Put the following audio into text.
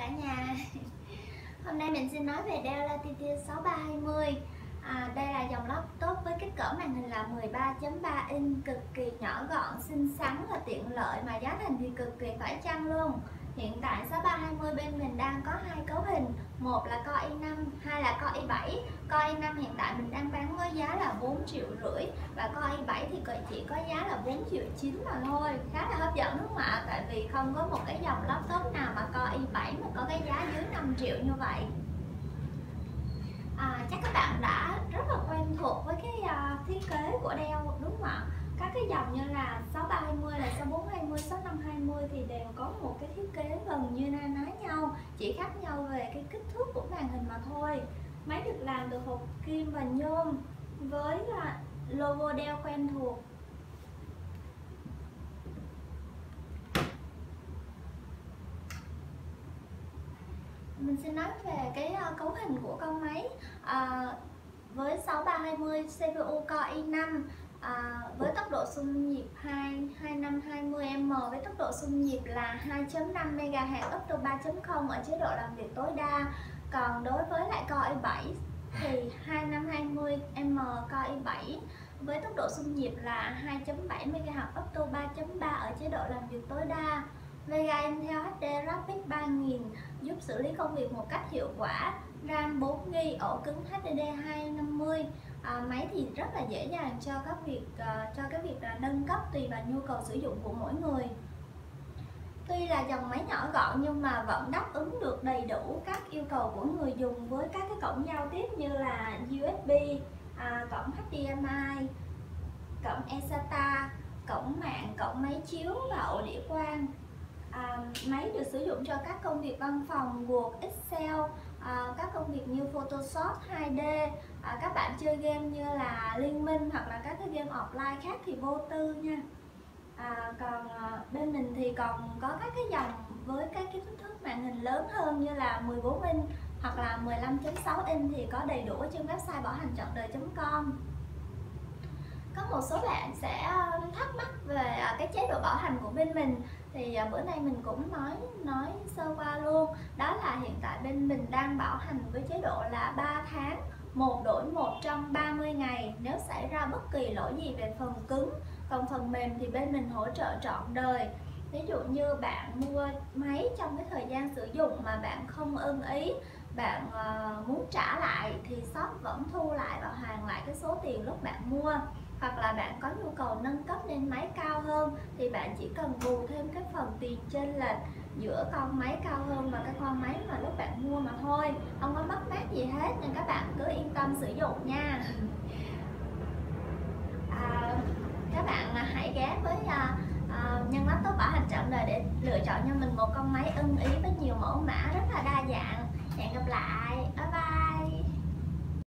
cả nhà. Hôm nay mình xin nói về Dell Latitude 6320. Đây là dòng laptop với kích cỡ màn hình là 13.3 inch, cực kỳ nhỏ gọn, xinh xắn và tiện lợi, mà giá thành thì cực kỳ phải chăng luôn. Hiện tại 6320 bên mình đang có hai cấu hình, một là Core i5, hai là Core i7. Core i5 hiện tại mình đang bán với giá là 4,5 triệu, và Core i7 thì chỉ có giá là 4,9 triệu mà thôi. Khá là hấp dẫn đúng không ạ? Tại vì không có một cái dòng laptop nào mà Core i7 mà có cái giá dưới 5 triệu như vậy. Chắc các bạn đã rất là quen thuộc với cái thiết kế của Dell đúng không ạ? Các cái dòng như là 6320, là 6420, 6520 thì đều có một cái thiết kế gần như na ná nhau, chỉ khác nhau về cái kích thước của màn hình mà thôi. Máy được làm từ hợp kim và nhôm với logo Dell quen thuộc. Mình xin nói về cái cấu hình của con máy. Với 6320 CPU Core i5 với tốc độ xung nhịp 2520M, với tốc độ xung nhịp là 2.5 MHz up to 3.0 ở chế độ làm việc tối đa. Còn đối với lại Core i7 thì 2520M Core i7 với tốc độ xung nhịp là 2.7 MHz up to 3.3 ở chế độ làm việc tối đa. Vega Intel HD Rapid 3000 giúp xử lý công việc một cách hiệu quả. RAM 4GB, ổ cứng HDD 250. Máy thì rất là dễ dàng cho cái việc nâng cấp tùy vào nhu cầu sử dụng của mỗi người. Tuy là dòng máy nhỏ gọn nhưng mà vẫn đáp ứng được đầy đủ các yêu cầu của người dùng với các cái cổng giao tiếp như là USB, cổng HDMI, cổng eSATA, cổng mạng, cổng máy chiếu và ổ đĩa quang. Máy được sử dụng cho các công việc văn phòng, Word, Excel, các công việc như Photoshop 2D, các bạn chơi game như là Liên Minh hoặc là các cái game offline khác thì vô tư nha. Còn bên mình thì còn có các cái dòng với các cái kích thước màn hình lớn hơn như là 14 inch hoặc là 15.6 inch thì có đầy đủ ở trên website bảo hành trọn đời.com. Có một số bạn sẽ thắc mắc về cái chế độ bảo hành của bên mình, thì bữa nay mình cũng nói sơ qua luôn. Đó là hiện tại bên mình đang bảo hành với chế độ là 3 tháng, 1 đổi 1 trong 30 ngày nếu xảy ra bất kỳ lỗi gì về phần cứng. Còn phần mềm thì bên mình hỗ trợ trọn đời. Ví dụ như bạn mua máy trong cái thời gian sử dụng mà bạn không ưng ý, bạn muốn trả lại thì shop vẫn thu lại và hoàn lại cái số tiền lúc bạn mua. Hoặc là bạn có nhu cầu nâng cấp lên máy cao hơn thì bạn chỉ cần bù thêm cái phần tiền chênh lệch giữa con máy cao hơn và cái con máy mà lúc bạn mua mà thôi, không có mất mát gì hết, nên các bạn cứ yên tâm sử dụng nha. Các bạn hãy ghé với Nhân Laptop bảo hành trọn đời để lựa chọn cho mình một con máy ưng ý với nhiều mẫu mã rất là đa dạng. Hẹn gặp lại, bye bye.